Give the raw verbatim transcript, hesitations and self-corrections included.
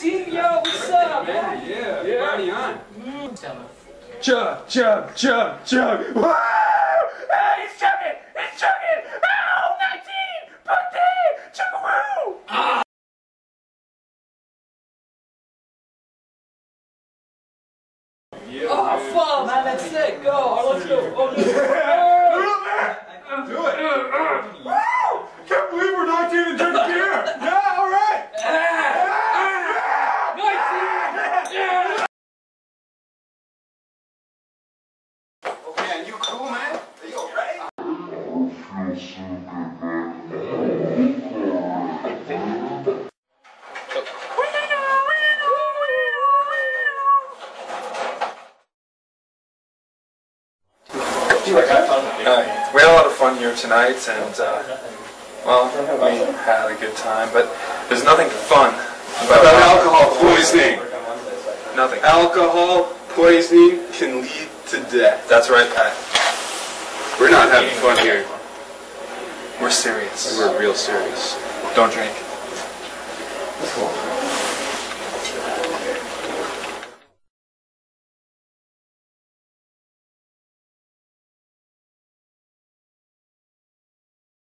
Maxine, yo, what's up, man? Yeah, yeah. Party on. Mm. Chug, chug, chug, chug. Woo! Hey, he's chugging! He's chugging! Oh, nineteen! Birthday! Chug-a-woo! Ah! Yeah, oh, fuck, man, that's sick. Go. Oh, let's go. Oh, let's go. Do it! Woo! Can't believe we're nineteen and drinking beer! Yeah, all right! nineteen! Okay, and you cool, man? Are you alright? Uh, we had a lot of fun here tonight, and uh, well, we had a good time. But there's nothing fun about, about alcohol poisoning. Nothing. Alcohol poisoning can lead to death. That's right, Pat. We're not having fun here. We're serious. We're real serious. Don't drink.